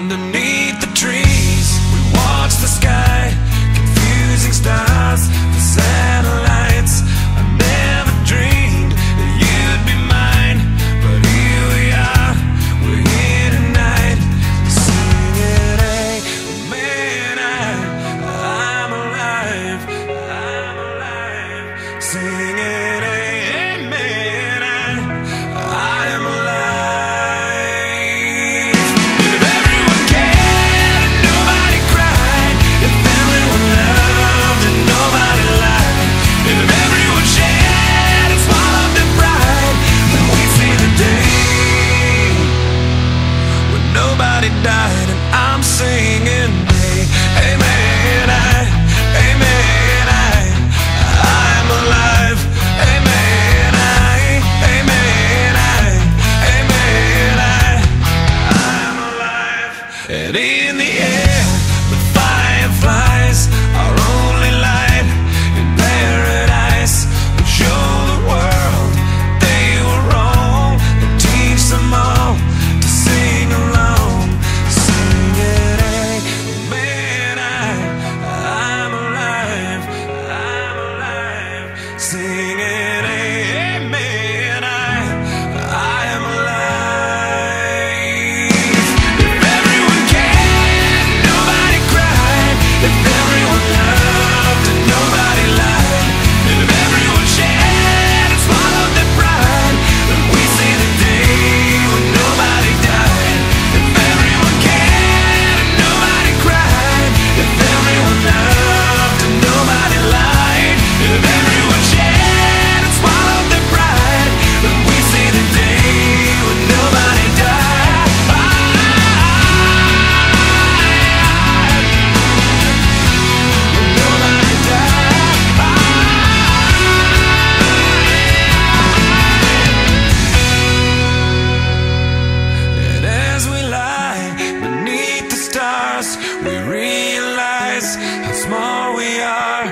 Underneath the trees, we watch the sky, confusing stars, the satellites. I never dreamed that you'd be mine, but here we are, we're here tonight, singing, hey, man, I'm alive, singing, hey, man, I am alive. Died and I'm singing, hey, amen, amen, I'm alive, amen, amen, amen, I'm alive. And in the air, the fireflies are only light in paradise. We show the world they were wrong and teach them all to sing along. Singing, amen, I am alive. If everyone cared, nobody cried. If everyone loved and nobody lied. If everyone shared and swallowed their pride, then we see the day when nobody died. If everyone cared and nobody cried. If everyone loved and nobody lied. If everyone shared and swallowed their pride, then we see the day when nobody died. When nobody died. And as we lie beneath the stars, we realize how small we are.